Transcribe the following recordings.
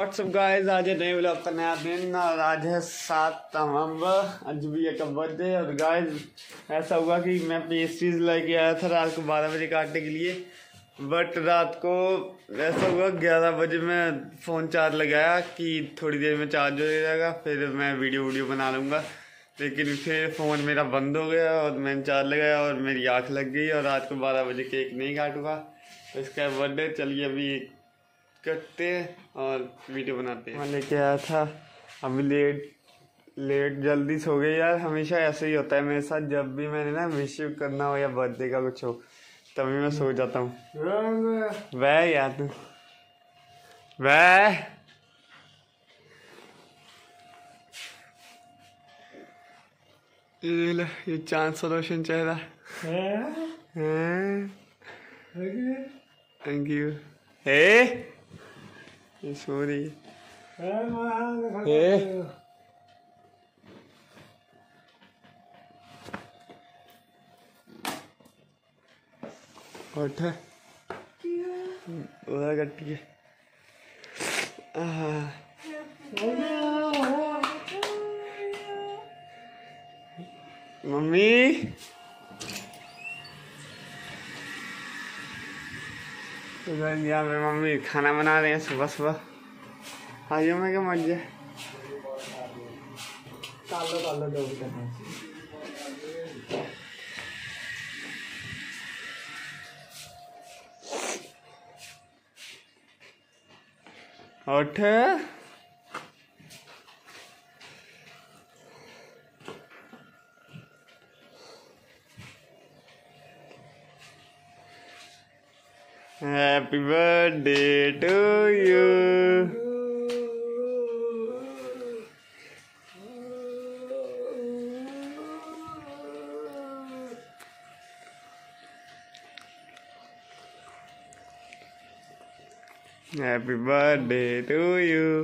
WhatsApp guys, आज है नए व्लॉग का नया दिन और आज है 7 नवंबर, आज भैया का बर्थडे। और गाइस ऐसा हुआ कि मैं पेस्ट्रीज लेके आया था रात को 12 बजे काटने के लिए, बट रात को ऐसा हुआ 11 बजे मैं फ़ोन चार्ज लगाया कि थोड़ी देर में चार्ज हो जाएगा, फिर मैं वीडियो बना लूँगा। लेकिन फिर फ़ोन मेरा बंद हो गया और मैंने चार्ज लगाया और मेरी आँख लग गई और रात को 12 बजे केक नहीं काटूँगा। तो इसका बर्थडे, चलिए अभी करते हैं और वीडियो बनाते हैं। मैं लेके आया था, अभी लेट जल्दी सो गई यार। हमेशा ऐसे ही होता है मेरे साथ, जब भी मैंने ना विश करना हो या बर्थडे का कुछ हो तभी मैं सो जाता हूँ। वह यार तू वह ये चांद सा रोशन चेहरा। Thank you. हे ये सो रही है। उठ उधर गट्टी है। मम्मी यहाँ पे मम्मी खाना बना रहे हैं सुबह सुबह। आइयो मैं क्या मर जाए। उठ happy birthday to you. Happy birthday to you.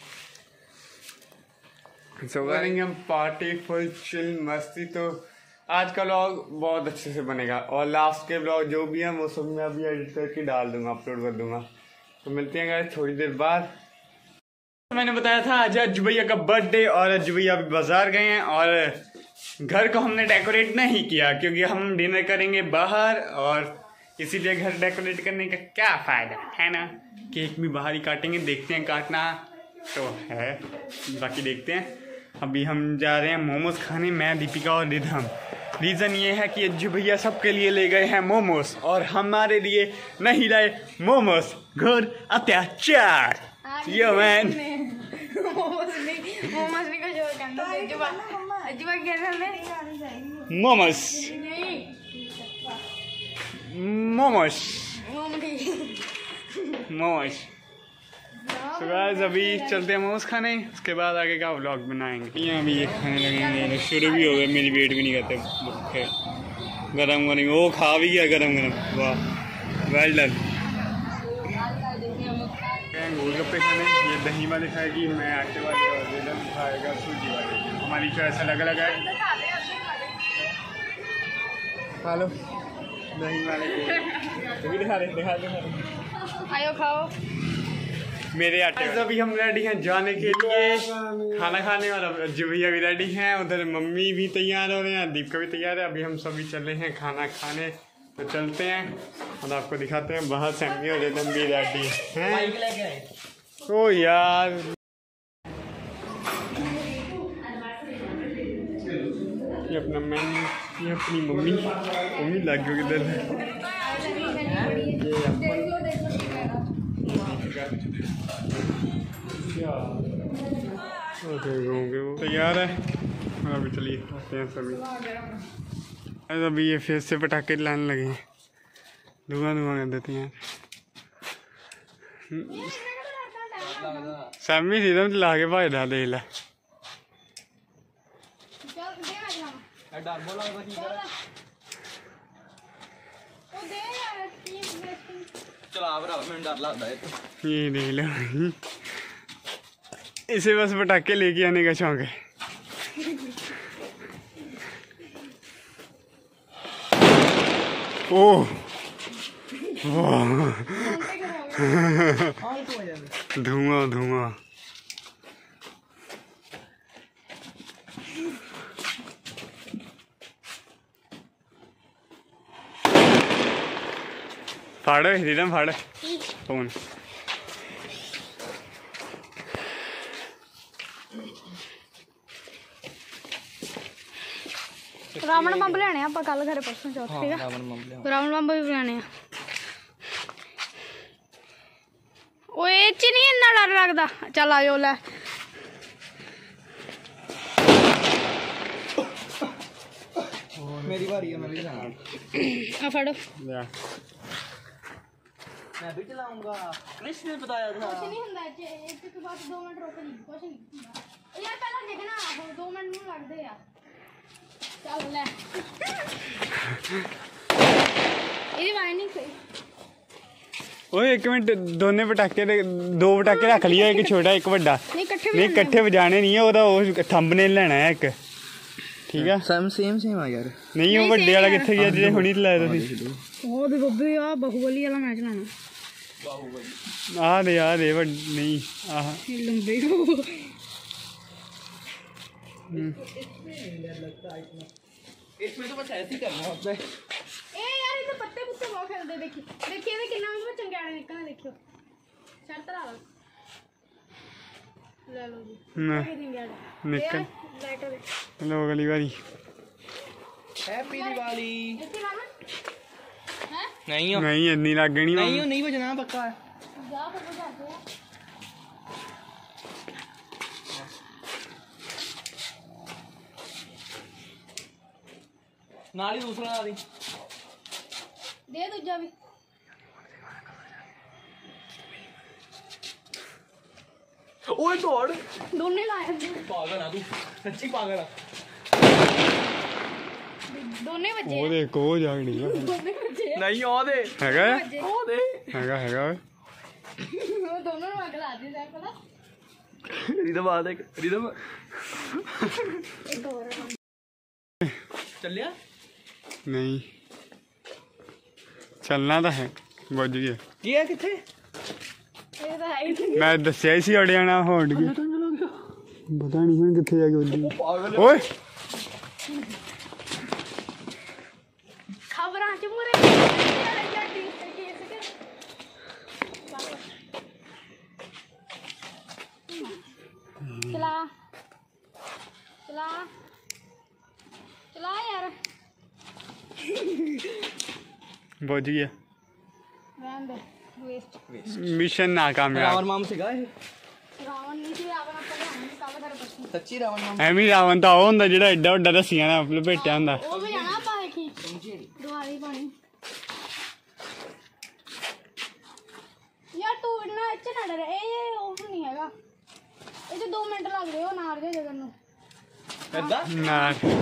So करेंगे हम पार्टी, फुल चिल मस्ती। तो आज का व्लॉग बहुत अच्छे से बनेगा और लास्ट के व्लॉग जो भी है वो सब मैं अभी एडिट करके डाल दूंगा, अपलोड कर दूंगा। तो मिलते हैं गाइस थोड़ी देर बाद। मैंने बताया था आज अज्जू भैया का बर्थडे और अज्जू भैया अभी बाजार गए हैं और घर को हमने डेकोरेट नहीं किया क्योंकि हम डिनर करेंगे बाहर और इसीलिए घर डेकोरेट करने का क्या फ़ायदा है ना। केक भी बाहर ही काटेंगे, देखते हैं काटना तो है, बाकी देखते हैं। अभी हम जा रहे हैं मोमोज खाने, मैं, दीपिका और रिधम। रीज़न ये है कि अज्जू भैया सबके लिए ले गए हैं मोमोज और हमारे लिए नहीं लाए मोमोज। घोर अत्याचार। Yo man momos momos momos. तो गाइस अभी चलते हैं मोमोज खाने, उसके बाद आगे का व्लॉग बनाएंगे। यहाँ भी ये खाने लगेंगे, शुरू भी हो गए, मेरी वेट भी नहीं करते भूखे। गरम गरम वो खा भी गया, गरम गरम। वाह वेल डन। गोलगप्पे खाने, ये दही वाले खाएगी, मैं आटे वाले और रिधम खाएगा सूजी वाले। हमारी चॉइस अलग अलग है। खा लो दही वाले दिखा आयो खाओ मेरे आटे। अभी हम रेडी हैं जाने के लिए खाना खाने और अज्जू भैया भी रेडी हैं, उधर मम्मी भी तैयार हो रहे हैं, दीपिका भी तैयार है। अभी हम सभी चले हैं खाना खाने, तो चलते हैं और आपको दिखाते हैं। बाहर सैमी और रिधम भी रेडी हैं। ओ यार ये अपना मैन, ये अपनी मम्मी लग गई किधर है। वो तैयार है और अभी चलिए आते हैं सभी। अभी ये फिर से पटाखे लाने लगे हैं, धुआं कर देते हैं। सैमी सीधम चला के भाई डाल दे ला। ये देख लो, इसे बस पटाखे लेके आने का शौक है। ओह धुआं धुआं फाड़ रिदम फाड़ फोन रावण बंब लेने आप कल घर परसों चौथ ठीक है रावण बंब भी लेने च नहीं इन्ना डर लगता चल आयो लै मेरी बारी है मैं भी चलाऊंगा आ फड़ो मैं भी चलाऊंगा कृष्ण ने बताया था कुछ नहीं हुंदा इसके बाद 2 मिनट रोक नहीं कुछ नहीं यार पहला देखना 2 मिनट नहीं लगदे यार चल ले ये वाई नहीं सही ओए एक मिनट दोने पटाके दो पटाके रख लियो एक छोटा एक बड़ा नहीं इकट्ठे बजाने नहीं है ओदा थंबनेल लेना है एक ठीक है सेम आ यार नहीं वो बड़े वाला किथे गया जे हुनी लाया तुसी ओ दे बब्बे आ बाहुबली वाला मैच लाना आ दे नहीं आह लंबे इसमें तो बस ऐसे ही करना होता है ए यार ये पत्ते पुत्ते बहुत खेलते देखिए देखिए कितना में चंगाड़े निकलने देखियो शर्त ला लो ले लो जी निकल लाइटर लो अगली बारी हैप्पी दिवाली हैं नहीं इतनी लग गई नहीं बजना पक्का है जा फिर बजाते हैं नाली दूसरा ला दी दे दूजा भी ओए दौड़ दोने लाए पागल है तू सच्ची पागल है दोने बजे ਉਹ ਦੇਖ ਉਹ ਜਾਗਣੀ ਆ दोने बजे नहीं ओ दे ਹੈਗਾ ओ दे ਹੈਗਾ वो दोनों में अगला आदि जाए पता रिदम आ दे रिदम एक और चल लिया नहीं चलना ਤਾਂ ਹੈ ਵੱਜ ਗਿਆ ये है किथे ये तो है ही ਮੈਂ ਦੱਸਿਆ ਸੀ ਅੜ ਜਾਣਾ ਹੋਣ ਗਿਆ ਪਤਾ ਨਹੀਂ ਹੁਣ ਕਿੱਥੇ ਜਾ ਕੇ ਵੱਜੀ पागल ਓਏ खबरां च मुरे चला चला चला यार ਵੱਜ ਗਿਆ रहने दे वेस्ट मिशन नाकामयाब रावण माम से गए रावण नहीं थी रावण ਆਪਾਂ ਲਿਆਉਣੇ ਕੱਲ ਘਰ ਪਰਸੋਂ सच्ची रावण माम ਐਵੇਂ ਰਾਵਣ ਤਾਂ ਉਹ ਹੁੰਦਾ ਜਿਹੜਾ ਐਡਾ ਵੱਡਾ ਰੱਸੀਆਂ ਨਾਲ ਲਪੇਟਿਆ ਹੁੰਦਾ ਉਹ ਵੀ ਜਾਣਾ ਆਪਾਂ ਦੇਖੀ ਦੁਆਰੀ ਪਾਣੀ ਯਾਰ ਤੂੰ ਇੰਨਾ ਇੱਥੇ ਨਾ ਡਰ ਇਹ ਉਹ ਨਹੀਂ ਹੈਗਾ ਇਹ 'ਚ 2 ਮਿੰਟ ਲੱਗਦੇ ਉਹ ਨਾਰ ਦੇ ਜਗਨ ਨੂੰ ऐदा ਨਾ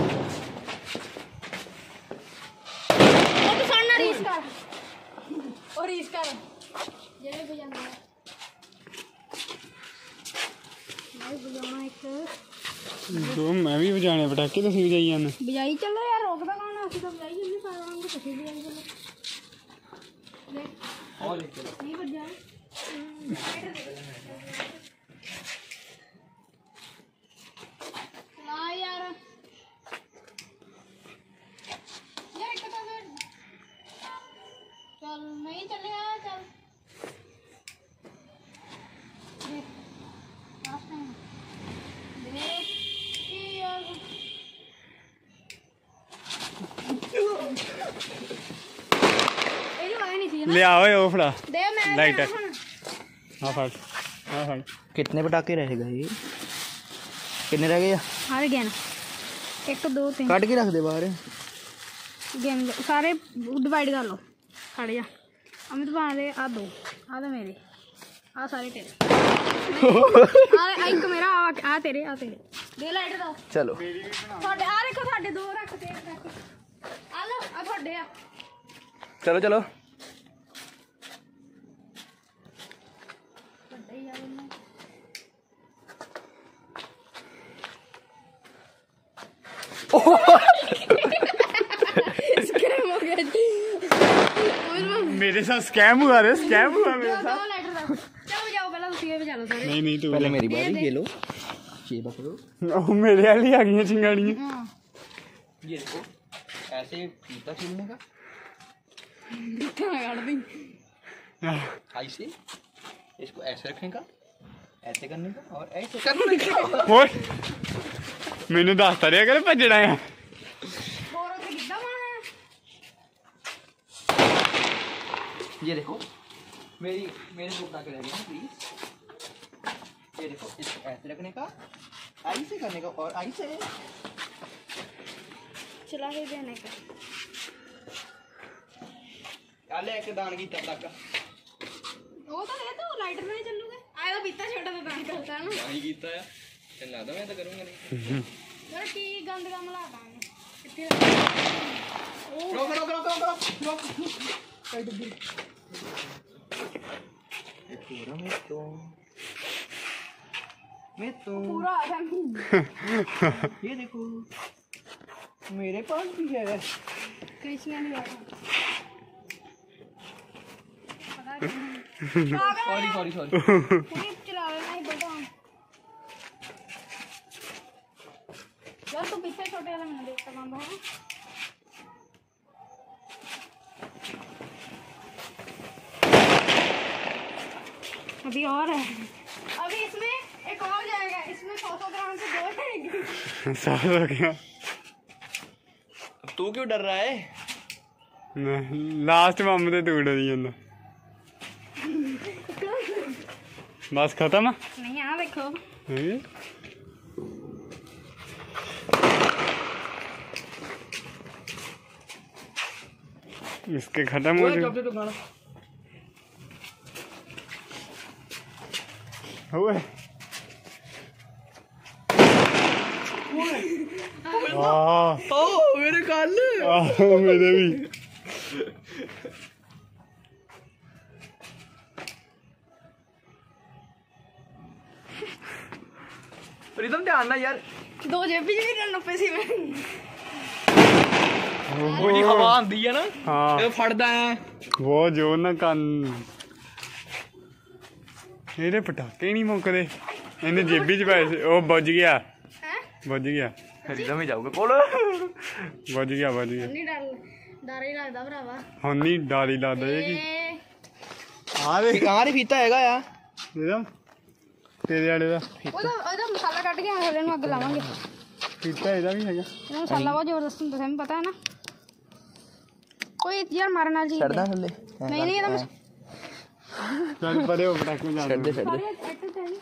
ਉਹ ਤੂੰ ਸਾਡਾ ਰੀਸ ਕਰ ਉਹ ਰੀਸ ਕਰ ਜਿਹੜੇ ਵੀ ਜਾਂਦੇ ਆ ਮੈਂ ਬੁਲਾਉਣਾ ਇੱਕ ਦੋ ਮੈਂ ਵੀ ਵਜਾਣੇ ਪਟਾਕੇ ਤੁਸੀਂ ਵਜਾਈ ਜਾਂਦੇ ਬਜਾਈ ਚੱਲੋ ਯਾਰ ਰੋਕਦਾ ਕੌਣ ਆ ਅਸੀਂ ਤਾਂ ਬਜਾਈ ਜੰਨੇ ਸਾਰਾ ਰੰਗ ਤੁਸੀਂ ਬਜਾਈ ਚੱਲੋ ਦੇਖ और चलो नहीं बजा ला यार एक तो फिर चल नहीं चलेगा चल देख लास्ट टाइम देख कि यार ਇਹ ਵਾਈ ਨਹੀਂ ਸੀ ਨਾ ਲਿਆ ਓਏ ਉਹ ਫੜਾ ਦੇ ਮੈਂ ਲਾਈਟਰ। ਹੁਣ ਆ ਫੜ ਆ ਫੜ कितने पटाखे रह गए कितने रह गए हार गया ना 1 2 3 काट के रख दे बाहर गेम सारे डिवाइड कर लो खड़ जा अमित बना दे आ 2 आ तो मेरे आ सारे तेरे आ एक मेरा आ तेरे दे लाइट दो चलो ਤੁਹਾਡੇ ਆ ਦੇਖੋ ਸਾਡੇ 2 ਰੱਖ ਤੇ ਆ ਲੋ ਆ ਤੁਹਾਡੇ ਆ चलो चलो ਵੱਡੇ ਹੀ ਆ ਇਹਨਾਂ स्क्रैम हो गया जी मेरे साथ स्कैम हुआ रे, स्कैम हुआ मेरे साथ। दो लाइटर दो, चलो बजाओ पहले, तुसी बजा लो सारे। नहीं तू पहले मेरी बारी, ये लो, ये पकड़ो। ओ मेरे वाली आ गई चिंगाड़ियाँ। हाँ ये देखो, ऐसे फीता छीलने का, काट दी। ऐसे इसको ऐसे रखने का, ऐसे करने का और ऐसे करने का। ओए मैंने दसता रहा कर भजड़ा है। बोरो से कितना बना है? ये देखो, मेरे को बता के रखना प्लीज। ये देखो, इसको ऐसे रखने का, ऐसे करने का और ऐसे चला ही देने का। आले एक दान की तब तक वो तो है, तो लाइटर में चलूगे। आया तो पीता छोटा तो दान करता है ना। नहीं कीता है, चल लादा मैं तो करूंगा नहीं। यार की गंद का मला दान कितनी रोक रोक रोक रोक रोक काट दे। ये पूरा मैं तो पूरा आ गया। ये देखो मेरे पास भी है। कृष्णा नहीं बैठा। Sorry sorry sorry. चला लेना ही बोलता हूँ यार, तू पीछे छोटे वाला मैंने देखता बंद हो। अभी और है, अभी इसमें एक और जाएगा। इसमें 100 ग्राम से 2 जाएगी। साल हो गया। तू क्यों डर रहा है? लास्ट में हम तो तू डरी जाना। बस खत्म है। नहीं यहाँ देखो, इसके खत्म हो गए। तो गाना हुए ओ मेरे काल मेरे भी। प्रीतम ध्यान ना यार, 2 जेब भी 90 सी में। वो जी हवा आंदी है ना, हाँ ये फड़दा है वो जो ना कान ਇਹਦੇ ਪਟਾਕੇ ਨਹੀਂ ਮੁੱਕਦੇ। ਇਹਨੇ ਜੇਬੀ ਚ ਪਾਏ ਸੀ। ਉਹ ਬੁੱਝ ਗਿਆ, ਬੁੱਝ ਗਿਆ। प्रीतम ही जाओगे कोल। ਬੁੱਝ ਗਿਆ, ਬੁੱਝ ਗਿਆ। नहीं डर ही लगता भरावा। ਹੁਣ ਨਹੀਂ ਡਰ ਹੀ ਲੱਗਦਾ ਇਹ ਕੀ। ए ਆ ਦੇ कहाँ रे फीता हैगा यार? ਇਹਦਾ ਤੇਰੇ ਵਾਲੇ ਦਾ ਉਹਦਾ ਮਸਾਲਾ ਕੱਟ ਕੇ ਹਲੇ ਨੂੰ ਅੱਗ ਲਾਵਾਂਗੇ। ਕੀਤਾ ਇਹਦਾ ਵੀ ਹੈਗਾ। ਇਹਦਾ ਮਸਾਲਾ ਬਹੁਤ ਜ਼ਬਰਦਸਤ ਹੁੰਦਾ, ਤੁਹਾਨੂੰ ਪਤਾ ਹੈ ਨਾ। ਕੋਈ ਯਾਰ ਮਾਰਨ ਵਾਲੀ ਚੀਜ਼ छड़दा थल्ले ਨਹੀਂ ਨਹੀਂ ਇਹਦਾ ਚੱਲ ਪਰੇ ਉਹ ਪਟਾਕੇ ਜਾ। छड़ दे छड़ दे। ਐਟੂ ਤੇ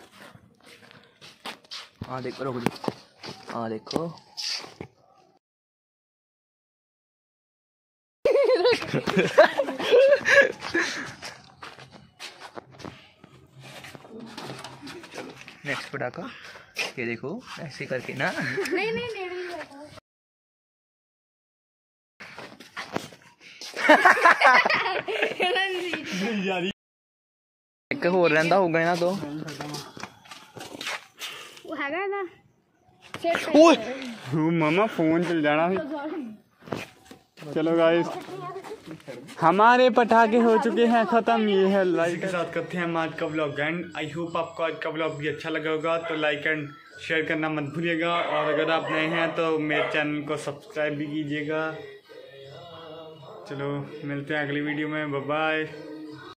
हाँ देखो रुक जा, हाँ देखो नेक्स्ट पटाखा ये देखो ऐसे करके ना। नहीं नहीं नेड़ नहीं बैठा। एक होर रहंदा होगा ना तो। वो हैगा ना सेट। ओए ਉਹ मामा फोन चल जाना है। चलो गाइस हमारे पटाखे हो चुके हैं खत्म। ये है लाइक के साथ करते हैं हम आज का व्लॉग एंड आई होप आपको आज का व्लॉग भी अच्छा लगा होगा। तो लाइक एंड शेयर करना मत भूलिएगा और अगर आप नए हैं तो मेरे चैनल को सब्सक्राइब भी कीजिएगा। चलो मिलते हैं अगली वीडियो में, बाय बाय।